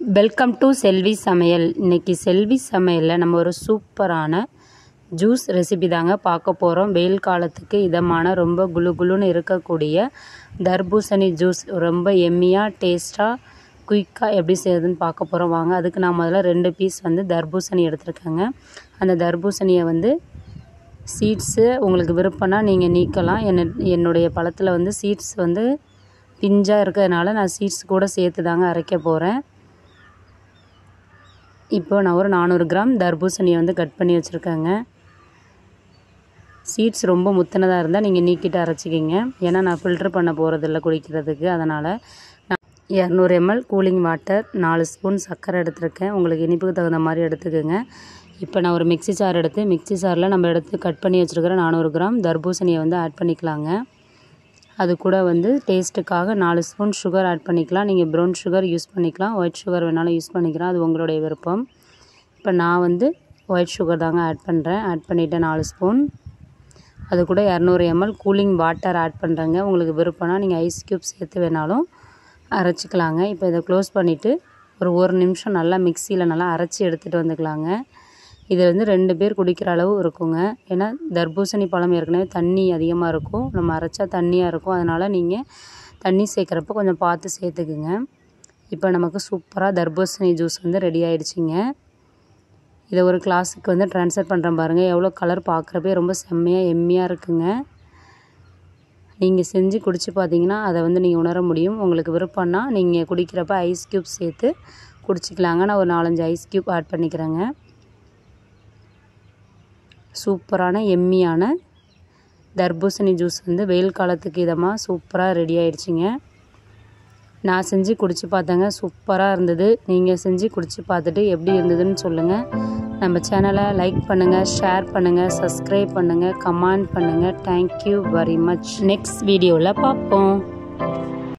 Welcome to செல்வி சமையல். இன்றைக்கி செல்வி சமையலில் நம்ம ஒரு சூப்பரான ஜூஸ் ரெசிபி தாங்க பார்க்க போகிறோம். வெயில் காலத்துக்கு இதமான ரொம்ப குளு குளுன்னு இருக்கக்கூடிய தர்பூசணி ஜூஸ் ரொம்ப எம்மியாக டேஸ்ட்டாக குயிக்காக எப்படி செய்யுதுன்னு பார்க்க போகிறோம். வாங்க. அதுக்கு நான் முதல்ல 2 பீஸ் தர்பூசணி எடுத்துருக்கேங்க. அந்த தர்பூசணியை சீட்ஸு உங்களுக்கு விருப்பம்னா நீங்கள் நீக்கலாம். என்னுடைய பழத்தில் சீட்ஸ் பிஞ்சாக இருக்கிறதுனால நான் சீட்ஸ் கூட சேர்த்து தாங்க அரைக்க போகிறேன். இப்போ நான் ஒரு 400 கிராம் தர்பூசணியை கட் பண்ணி வச்சுருக்கேங்க. சீட்ஸ் ரொம்ப முத்தினதாக இருந்தால் நீங்கள் நீக்கிட்டு அரைச்சிக்கிங்க. ஏன்னா நான் ஃபில்ட்ரு பண்ண போகிறதில்ல குடிக்கிறதுக்கு. அதனால் நான் 200 ml கூலிங் வாட்டர், 4 ஸ்பூன் சர்க்கரை எடுத்துருக்கேன். உங்களுக்கு இனிப்புக்கு தகுந்த மாதிரி எடுத்துக்கோங்க. இப்போ நான் ஒரு மிக்ஸி ஜார் எடுத்து மிக்ஸி ஜாரில் நம்ம எடுத்து கட் பண்ணி வச்சுருக்கிற 400 கிராம் தர்பூசணியை ஆட் பண்ணிக்கலாங்க. அது கூட டேஸ்ட்டுக்காக 4 ஸ்பூன் சுகர் ஆட் பண்ணிக்கலாம். நீங்கள் ப்ரௌன் சுகர் யூஸ் பண்ணிக்கலாம், ஒயிட் சுகர் வேணாலும் யூஸ் பண்ணிக்கலாம், அது உங்களுடைய விருப்பம். இப்போ நான் ஒயிட் சுகர் தாங்க ஆட் பண்ணுறேன். ஆட் பண்ணிவிட்டேன் 4 ஸ்பூன். அது கூட 200 ml கூலிங் வாட்டர் ஆட் பண்ணுறேங்க. உங்களுக்கு விருப்பம்னா நீங்கள் ஐஸ் க்யூப் சேர்த்து வேணாலும் அரைச்சிக்கலாங்க. இப்போ இதை க்ளோஸ் பண்ணிவிட்டு ஒரு நிமிஷம் நல்லா மிக்சியில் நல்லா அரைச்சி எடுத்துகிட்டு வந்துக்கலாங்க. இது 2 பேர் குடிக்கிற அளவு இருக்குங்க. ஏன்னா தர்பூசணி பழம் ஏற்கனவே தண்ணி அதிகமாக இருக்கும், நம்ம அரைச்சா தண்ணியாக இருக்கும். அதனால் நீங்கள் தண்ணி சேர்க்குறப்ப கொஞ்சம் பார்த்து சேர்த்துக்குங்க. இப்போ நமக்கு சூப்பராக தர்பூசணி ஜூஸ் ரெடி ஆகிடுச்சிங்க. இதை ஒரு கிளாஸுக்கு ட்ரான்ஸ்ஃபர் பண்ணுறேன் பாருங்கள். எவ்வளோ கலர் பார்க்குறப்பே ரொம்ப செம்மையாக எம்மியாக இருக்குங்க. நீங்கள் செஞ்சு குடித்து பார்த்தீங்கன்னா அதை நீங்கள் உணர முடியும். உங்களுக்கு விருப்பம்னா நீங்கள் குடிக்கிறப்ப ஐஸ் க்யூப் சேர்த்து குடிச்சிக்கலாங்க. நான் ஒரு 4-5 ஐஸ் க்யூப் ஆட் பண்ணிக்கிறேங்க. சூப்பரான எம்மியான தர்பூசணி ஜூஸ் வெயில் காலத்துக்கு இதமாக சூப்பராக ரெடி ஆகிடுச்சிங்க. நான் செஞ்சு குடித்து பார்த்தேங்க, சூப்பராக இருந்தது. நீங்கள் செஞ்சு குடித்து பார்த்துட்டு எப்படி இருந்ததுன்னு சொல்லுங்கள். நம்ம சேனலை லைக் பண்ணுங்கள், ஷேர் பண்ணுங்கள், சப்ஸ்கிரைப் பண்ணுங்கள், கமெண்ட் பண்ணுங்கள். Thank you very much. நெக்ஸ்ட் வீடியோவில் பார்ப்போம்.